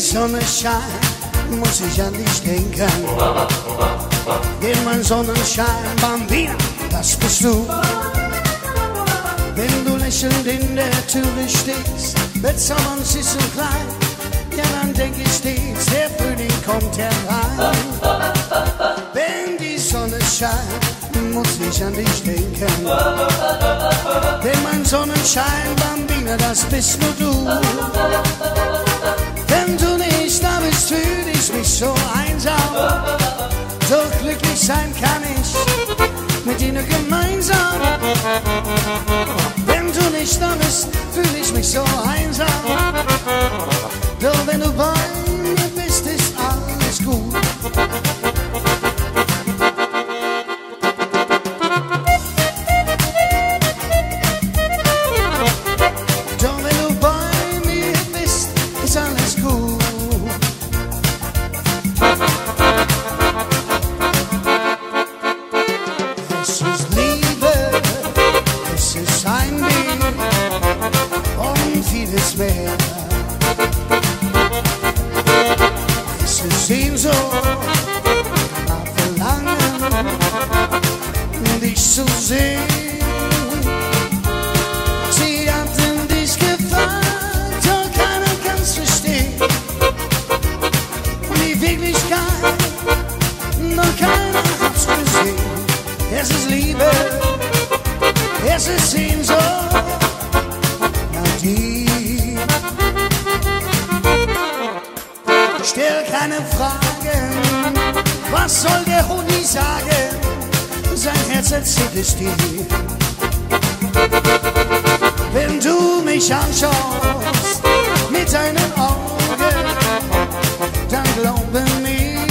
Sonne scheint, muss ich an dich denken. In mein Sonnenschein, Bambina, das bist du. Wenn du lächelnd in der Türe stehst, bezaubernd süß und klein, ja dann denk ich stets, der Frühling kommt herein. Wenn die Sonne scheint, muss ich an dich denken. Denn mein Sonnenschein, Bambina, das bist nur du. Wenn du nicht da bist, fühl ich mich so einsam. Doch glücklich sein kann ich mit dir nur gemeinsam. Wenn du nicht da bist, fühl ich mich so einsam. Doch wenn du bei mir bist, ist alles gut. Doch wenn du bei mir bist, ist alles gut. Es ist Liebe, es ist ein Weg und vieles mehr. Es ist Sehnsucht, Verlangen, dich zu sehen. Sie hatten dich gefragt, doch keiner kann's verstehen. Die Wirklichkeit, doch keiner hat's gesehen. Es ist Liebe, es ist Sehnsucht nach dir. Stell keine Fragen, was soll der Honig sagen? Sein Herz erzählt es dir. Wenn du mich anschaust mit deinen Augen, dann glaube mir,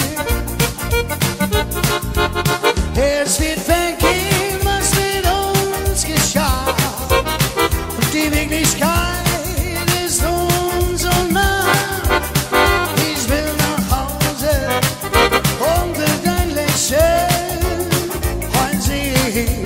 es wird vergehen, was mit uns geschah. Die Wirklichkeit ist uns so nah. Ich will nach Hause und will dein Lächeln heute sehen.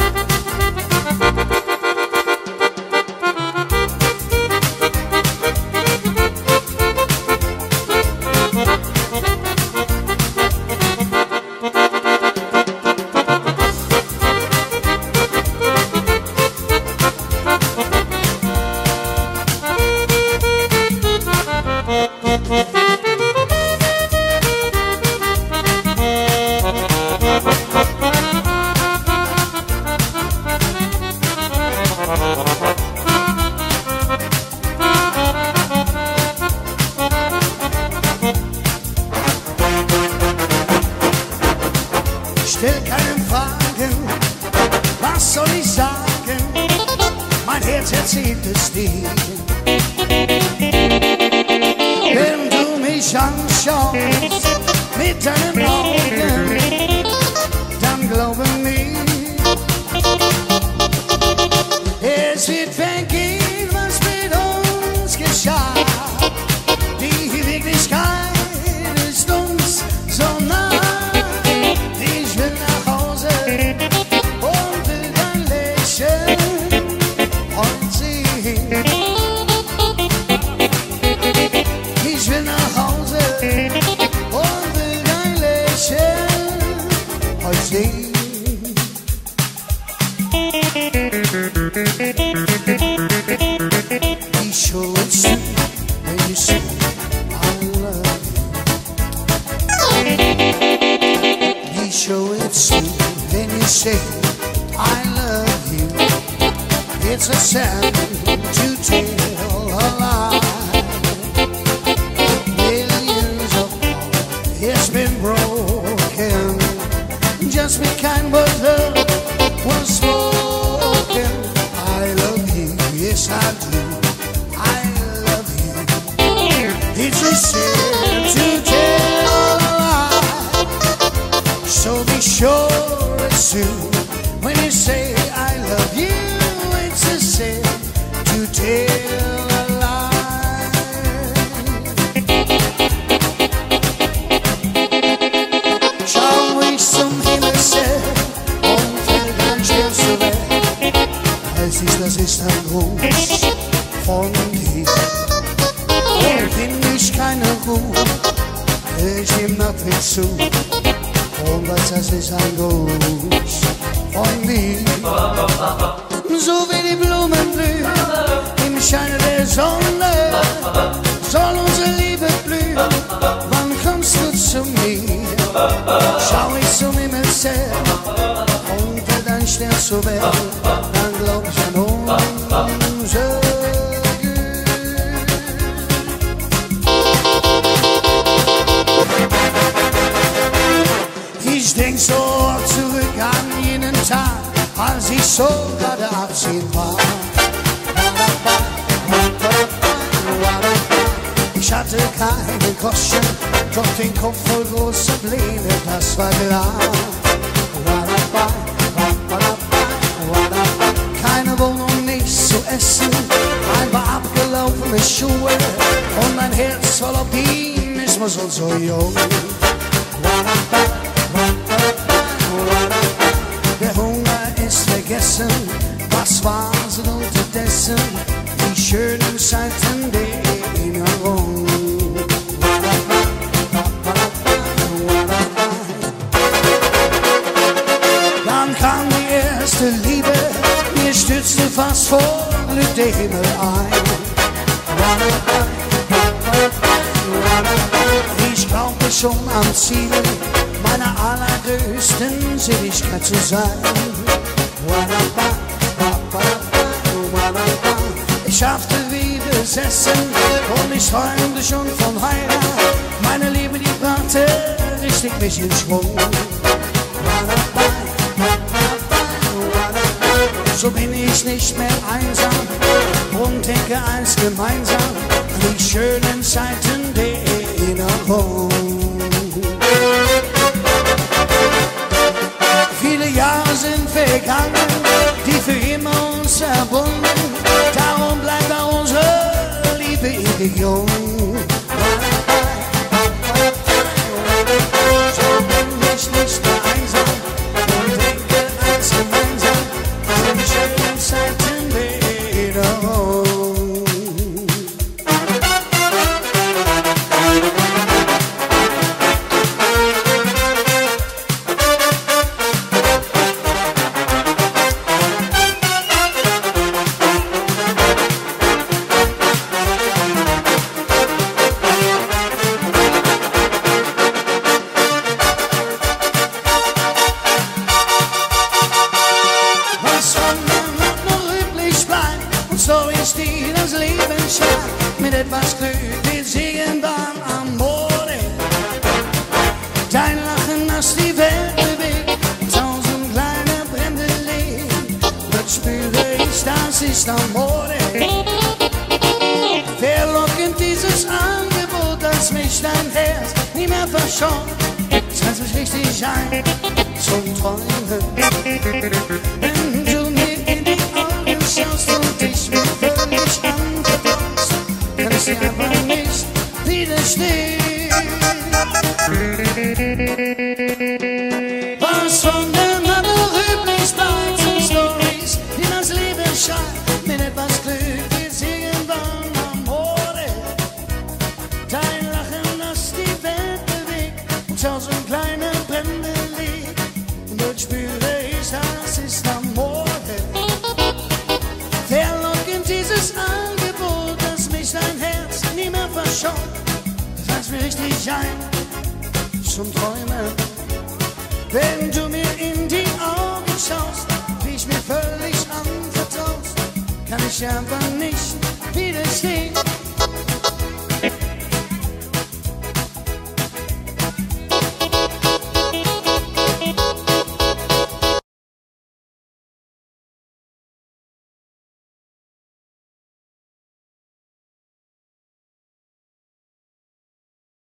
Stell keine Fragen, was soll ich sagen? Mein Herz erzählt es dir. Wenn du mich anschaust mit deinen Augen, dann glaube mir, es wird vergehen, was mit uns geschah. Die Wirklichkeit ist uns so nah. Ich will nach Hause und will dein Lächeln heute sehen. Be sure it's true when you say I love you. Be sure it's true when you say I love you. It's a sin to tell a lie. Millions of hearts, it's been broken. Just be kind, but love was spoken. I love you, yes I do. I love you. It's a sin to tell a lie. So be sure it's true when you say I love you. It's a sin to tell a lie. Schau ich zum Himmel sehr und fällt ein Stern weg. Weiß ich, das ist ein Gruß von dir. Und find ich keine zu. Und was das ist ein Gruß von mir. So wie die Blumen blühen im Scheine der Sonne, soll unsere Liebe blühen. Wann kommst du zu mir? Schau ich zum Himmel sehr und dein Stern zu Welt, dann glaub ich an unser Glück. Ich denk so zurück an jenen Tag, als ich so gerade 18 war. Ich hatte keine Groschen, doch den Kopf voll großer Pläne, das war klar. Keine Wohnung, nichts zu essen, ein paar abgelaufene Schuhe und ein Herz voll Optimismus und so jung. Der Hunger ist vergessen, was war so unterdessen? Die schönen Zeiten der Erinnerung. Dann kam die erste Liebe, mir stürzte fast vor Glück der Himmel ein. Ich glaubte schon am Ziel meiner allergrößten Seligkeit zu sein. Ich schaffte wie besessen und ich träumte schon von Heirat. Meine Liebe, die brachte richtig mich in Schwung. So bin ich nicht mehr einsam und denke eins gemeinsam an die schönen Zeiten der Erinnerung. Viele Jahre sind vergangen, die für immer uns verbunden. Darum bleibt auch unsere Liebe ewig jung. So bin ich nicht mehr einsam und denke eins gemeinsam an die schönen Zeiten der Erinnerung. So ist die das Leben schreibt, mit etwas Glück wir singen beim Amore. Dein Lachen, das die Welt bewegt, 1000 kleine Brände legt. Das spüre ich, das ist Amore. Verlockend dieses Angebot, das mich dein Herz nie mehr verschont. Das lässt mich richtig ein zum Träumen. Wenn du mir in die Augen schaust und dich mir völlig anvertraust, kann ich dir einfach nicht widerstehen. Was von der Natur üblich bleibt, sind Storys, die das Leben schreibt. Mit etwas Glück, wir singen beim Amore. Dein Lachen, das die Welt bewegt, 1000 kleine Brände liegt. Und dort spüre ich, das ist Amore. Verlockend dieses Angebot, das mich dein Herz nie mehr verschont. Das lässt mich richtig ein zum Träumen. Wenn du mir in die Augen schaust, wie ich mir völlig anvertraust, kann ich einfach nicht widerstehen.